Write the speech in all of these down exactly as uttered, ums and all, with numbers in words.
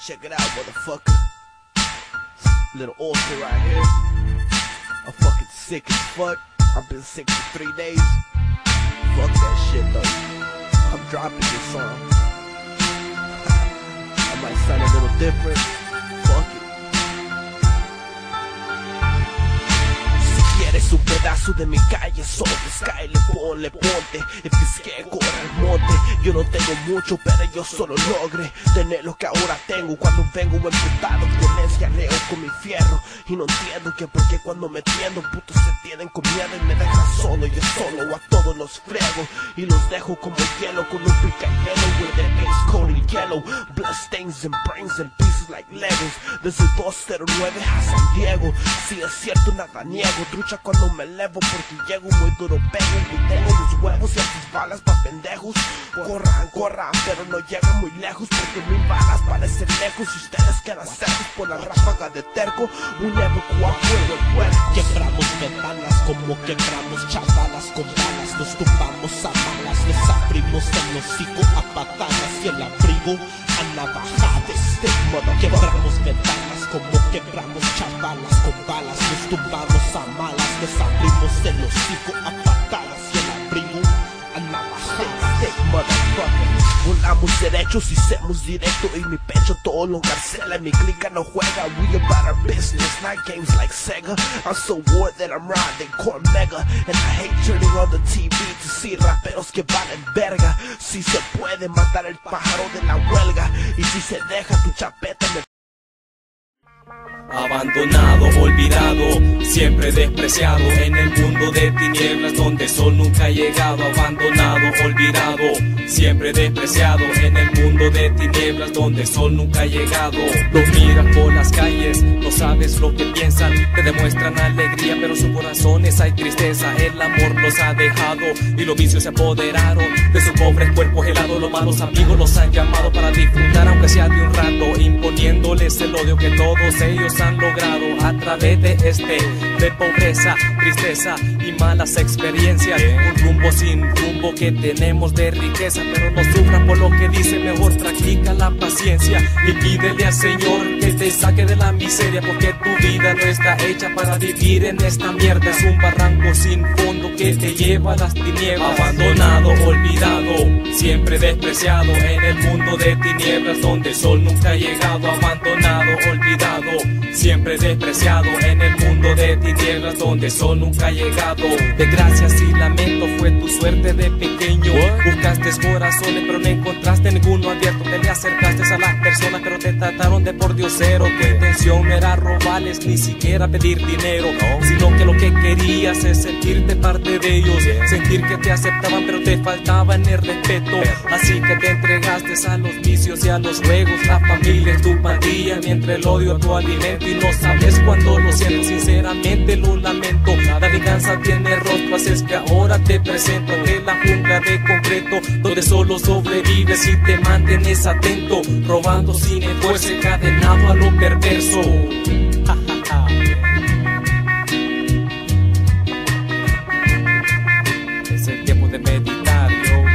Check it out, motherfucker. Little ulcer right here. I'm fucking sick as fuck. I've been sick for three days. Fuck that shit though. I'm dropping this song. I might sound a little different. Fuck it. Si quieres un pedazo de mi calle, solo descáele, ponle, ponte. El que es que corre al monte. Yo no tengo mucho, pero yo solo logré tener lo que ahora tengo. Cuando vengo emputado, violencia leo con mi fierro. Y no entiendo que por qué cuando me tiendo, putos se tienen con miedo y me dejan solo. Yo solo a todos los friego y los dejo como hielo con un picayelo. With the ace cold and yellow, blood stains and brains and pieces like Legos. Desde dos cero nueve a San Diego. Si es cierto nada niego, trucha cuando me elevo porque llego muy duro, pego y tengo los huevos y estas balas pa' pendejos. Corran, corran, pero no llegan muy lejos porque mis balas parecen lejos y ustedes quedan secos por la ráfaga de terco. Un evacuo a fuego el puerco. Quebramos ventanas como quebramos chavalas con balas. Nos tumbamos a malas, les abrimos el hocico a patadas y el abrigo a navajadas. Quebramos ventanas como quebramos chavalas con balas. Nos tumbamos a malas, les abrimos el hocico a patadas y el abrigo a navajadas. Motherfucker, volamos derechos y semos directo en mi pecho todo lo encarcela, mi clica no juega. We about our business, not games like Sega. I'm so bored that I'm riding core mega, and I hate turning on the T V to see raperos que valen verga. Si se puede matar el pájaro de la huelga, y si se deja tu chapeta me... Abandonado, olvidado, siempre despreciado en el mundo de tinieblas donde el sol nunca ha llegado. Abandonado, olvidado, siempre despreciado en el mundo de tinieblas donde el sol nunca ha llegado. Los miras por las calles, no sabes lo que piensan, te demuestran alegría pero sus corazones hay tristeza. El amor los ha dejado y los vicios se apoderaron de sus pobres cuerpos helados. Los malos amigos los han llamado para disfrutar aunque sea de un rato, imponiéndoles el odio que todos ellos han logrado a través de este, de pobreza, tristeza y malas experiencias. Un rumbo sin rumbo que tenemos de riqueza, pero no sufras por lo que dice, mejor practica la paciencia y pídele al Señor que te saque de la miseria, porque tu vida no está hecha para vivir en esta mierda. Es un barranco sin fondo que te lleva a las tinieblas. Abandonado, olvidado, siempre despreciado en el mundo de tinieblas donde el sol nunca ha llegado. Abandonado, olvidado, siempre despreciado en el mundo de tinieblas donde el sol nunca ha llegado. Desgracias y lamento fue tu suerte de pequeño. Buscaste corazones pero no encontraste ninguno abierto. Te le acercaste a las personas pero te trataron de pordiosero. Tu intención no era robarles ni siquiera pedir dinero, sino que lo que querías es sentirte parte de ellos, sentir que te aceptaban pero te faltaban el respeto. Así que te entregaste a los vicios y a los juegos. La familia es tu pandilla mientras el odio tu alimento. Y no sabes cuándo lo siento, sinceramente lo lamento. La venganza tiene rostro, así es que ahora te presento ante la jungla de concreto donde solo sobrevives y te mantienes atento, robando sin esfuerzo, encadenado a lo perverso. Es el tiempo de meditar, yo.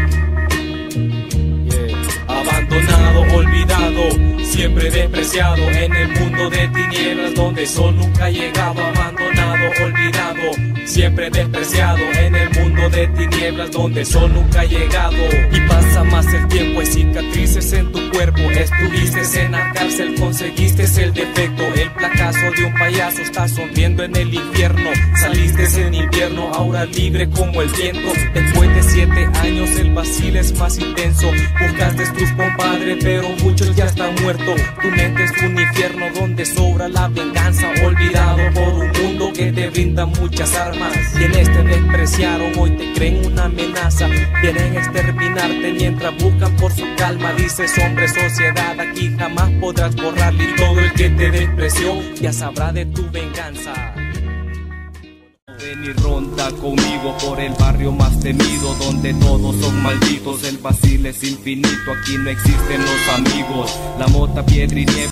Yeah. Abandonado, olvidado, siempre despreciado en el mundo de tinieblas donde el sol nunca ha llegado. Abandonado, olvidado, siempre despreciado en el mundo de tinieblas donde el sol nunca ha llegado. Y pasa más el tiempo, hay cicatrices en tu cuerpo. Estuviste en la cárcel, conseguiste el defecto. El fracaso de un payaso está sonriendo en el infierno. Saliste en invierno, ahora libre como el viento. Después de siete años el vacío es más intenso. Buscaste tus compadres pero muchos ya están muertos. Tu mente es un infierno donde sobra la venganza. Olvidado por un mundo que te brinda muchas armas. Y en este despreciaron, hoy te creen una amenaza. Quieren exterminarte mientras buscan por su calma. Dices hombre, sociedad, aquí jamás podrás borrarle. Y todo el que te despreció ya sabrá de tu venganza. Ven y ronda conmigo por el barrio más temido, donde todos son malditos. El vacío es infinito, aquí no existen los amigos. La mota, piedra y nieve.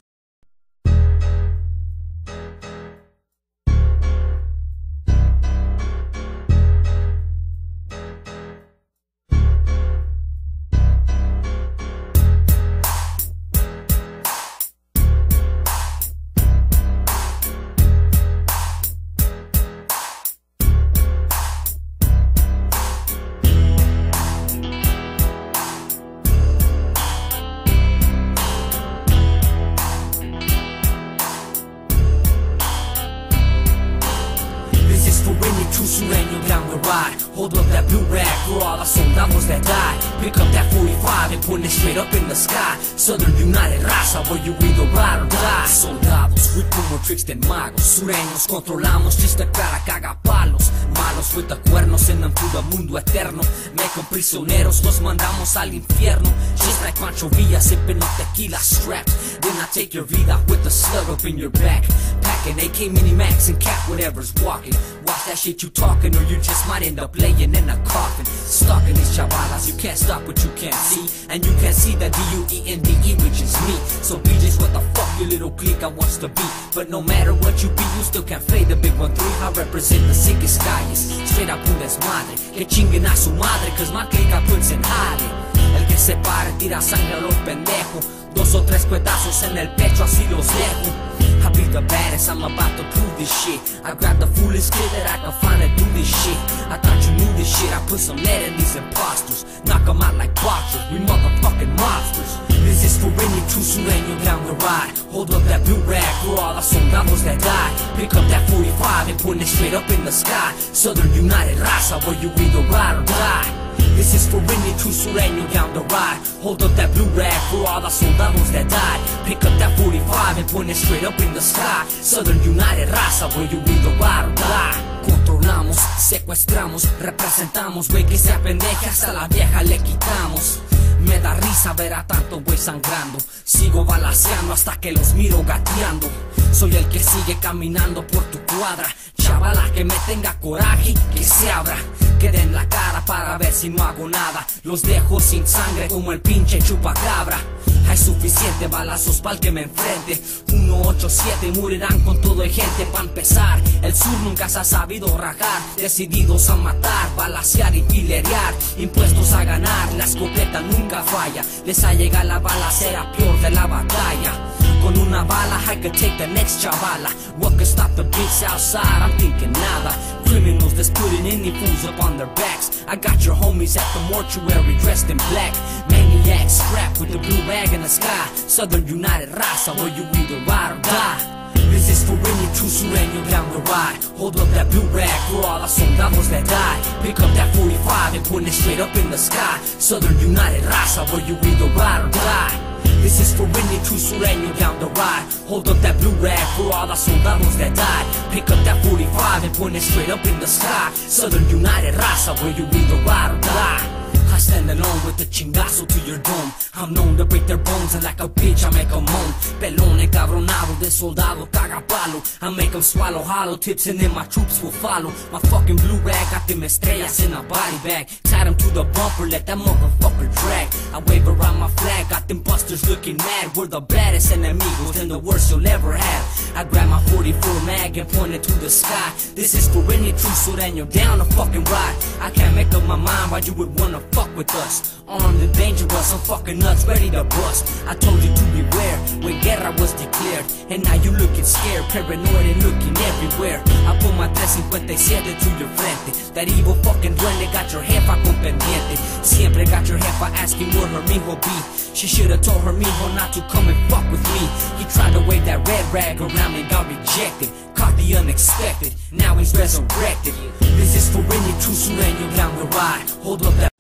Hold up that blue rag for all the soldados that died. Pick up that forty-five and point it straight up in the sky. Southern United Raza, where you either ride or die. Soldados, with more tricks than magos. Sureños, controlamos, chiste clara, caga palos. Malos with the cuernos, send them to the mundo eterno. Make them prisioneros, los mandamos al infierno. Just like Pancho Villa, sipping up tequila strapped. Then I take your vida with the slug up in your back. Packing A K mini max and cap whatever's walking. Watch that shit you talking, or you just might end up laying in a coffin. Stuck in these chavalas, you can't stop what you can't see. And you can't see the D U E N D E, which is me. So be just what the fuck your little clique I wants to be. But no matter what you be, you still can't fade the big one three. I represent the sickest calles, straight up un desmadre. Que chinguen a su madre, cause my clique I puts in hiding. El que se pare tira sangre a los pendejos. Dos o tres cuetazos en el pecho, así los dejo. I be the baddest, I'm about to prove this shit. I grab the foolish kid that I can find to do this shit. I thought you knew this shit, I put some lead in these imposters. Knock them out like boxers, we motherfucking monsters. This is for any true sureño down the ride. Hold up that blue rag for all the soldados that died. Pick up that forty-five and point it straight up in the sky. Southern United Raza, where you either ride or die. This is for any true sureño down the ride. Hold up that blue rag for all the soldados that died. Pick up that forty-five and point it straight up in the sky. Southern United Raza, where you either ride or die. Controlamos, secuestramos, representamos, güey que se apendeja hasta la vieja le quitamos. Me da risa ver a tanto güey sangrando. Sigo balaceando hasta que los miro gateando. Soy el que sigue caminando por tu cuadra. Chavala que me tenga coraje, que se abra. Que den la cara para ver si no hago nada. Los dejo sin sangre como el pinche chupacabra. Hay suficiente balazos pa'l que me enfrente. Uno ocho siete morirán con todo y gente pa' empezar. El sur nunca se ha sabido rajar. Decididos a matar, balacear y filerear. Impuestos a ganar, la escopeta nunca falla. Les ha llegado la balacera peor de la batalla. Con una bala I could take the next chavala. What could stop the beats outside? I'm thinking nada. Criminals that's putting any fools up on their backs. I got your homies at the mortuary dressed in black. Maniacs strapped with the blue rag in the sky. Southern United Raza, where you either ride or die. This is for any true sureño down the ride. Hold up that blue rag for all the soldados that died. Pick up that forty-five and point it straight up in the sky. Southern United Raza, where you either ride or die. This is for any true sureño down the ride. Hold up that blue rag for all the soldados that died. Pick up that forty-five and point it straight up in the sky. Southern United Raza, where you either ride or die. I stand alone with the chingazo to your dome. I'm known to break their bones and like a bitch I make 'em moan. Pelón encabronado de soldado caga palo. I make 'em swallow hollow tips and then my troops will follow. My fucking blue rag got them estrellas in a body bag. Tied 'em to the bumper, let that motherfucker drag. I wave around my flag, got them busters looking mad. We're the baddest enemigos and the worst you'll ever have. I grab my forty-four mag and point it to the sky. This is for any true sureño down the fucking ride. I can't make up my mind why you would wanna fuck with us. Armed and dangerous, I'm fucking nuts, ready to bust. I told you to beware when guerra was declared. And now you looking scared, paranoid and looking everywhere. I put my three fifty-seven to your frente. That evil fucking duende got your jefa con pendiente. Siempre got your jefa asking where her mijo be. She should've told her mijo not to come and fuck with me. He tried to wave that red rag around and got rejected. Caught the unexpected, now he's resurrected. This is for any true sureño down the ride. Hold up that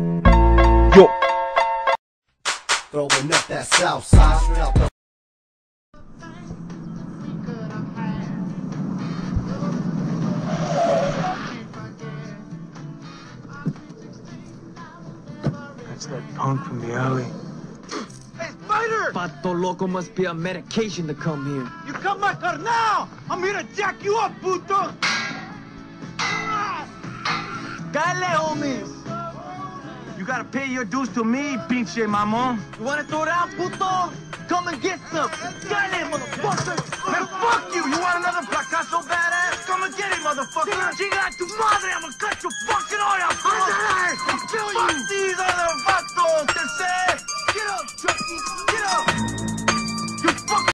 Yo, throwing up that south side straight out the That's that punk from the alley. Hey, Spider! Pato Loco must be on medication to come here. You come my car now! I'm here to jack you up, puto! Dale, homies! You gotta pay your dues to me, pinche mamon. You wanna throw down, puto? Come and get some. Dale, motherfucker! Man, fuck you! You want another fracaso badass? Come and get it, motherfucker! Chinga tu madre! I'm gonna cut your fucking eye out!